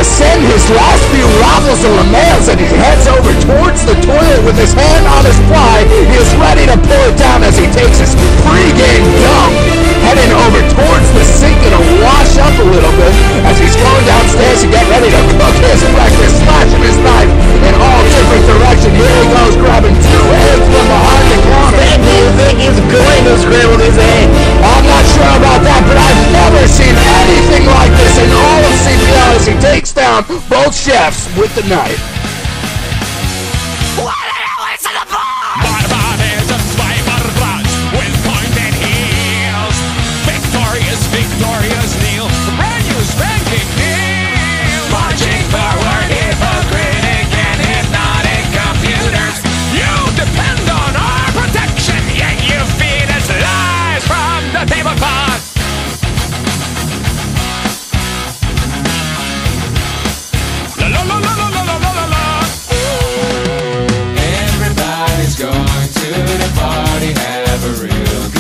send his last few raffles of LeMails, and he heads over towards the toilet with his hand on his fly. He is ready to pull it down as he takes his pre-game dump, heading over towards the sink to wash up a little bit as he's going downstairs to get ready to cook his breakfast, slashing his knife in all different directions. Here he goes, grabbing 2 eggs from behind the counter. Do you think he's going to scramble his eggs? I'm not sure about that, but I've never seen anything like this in all of CPL as he takes down both chefs with the knife. Victorious Neil, brand new spanking deal. Marching forward, hypocritic and hypnotic computers. You depend on our protection, yet you feed us lies from the tablecloth. La la la la la la la la la. Everybody's going to the party, have a real good